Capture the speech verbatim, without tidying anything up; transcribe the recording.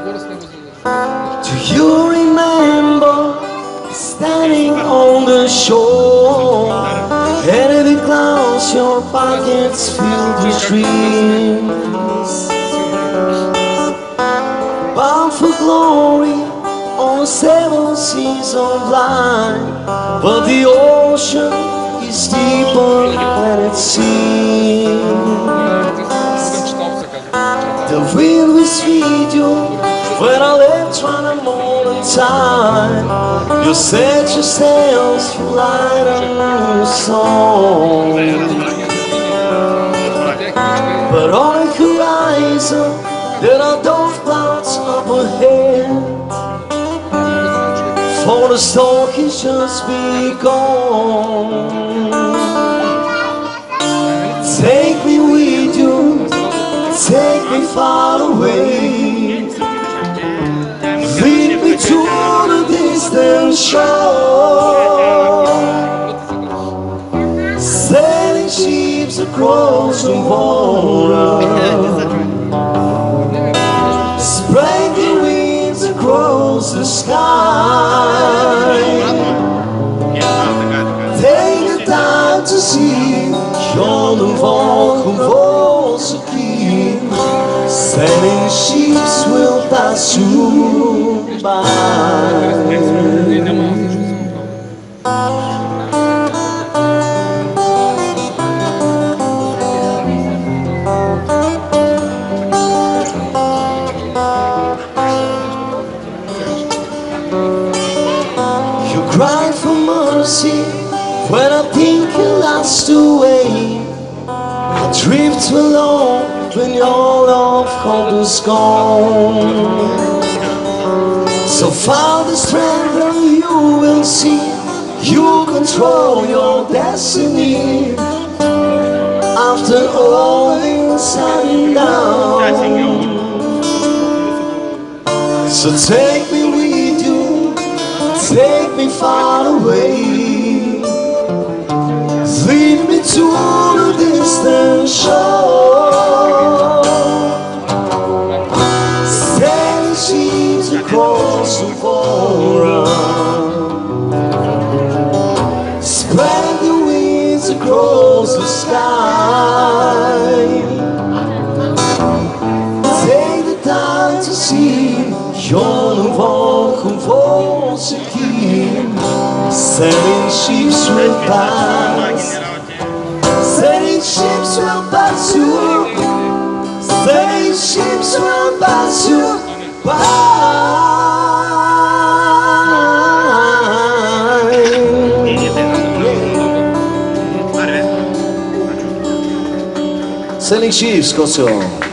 Do you remember standing on the shore? Heavy clouds, your pockets filled with dreams, bound for glory on seven seas of light. But the ocean is deeper than it seems. The wind will feed you when I left on a morning time. You set your sails, you light a new song. But on the horizon there are dark clouds up ahead, for the storm has just begun. Take me with you, take me far away, lead me to the distant shore. Sailing ships across the water, spread the winds across the sky. Take the time to see your vent convulse aqui. Sailing ships will pass you by. You cry for mercy when I think you lost away. I drift alone when your love comes gone. So find the strength and you will see you control your destiny. After all is said and done, so take me with you, take me far away, lead me to the distant shore. Sailing ships across the water, spread the winds across the sky. Take the time to see your vent convulse again. Sailing ships will pass, sailing ships will pass you, sailing ships will pass you by. Sailing ships, Kosovo.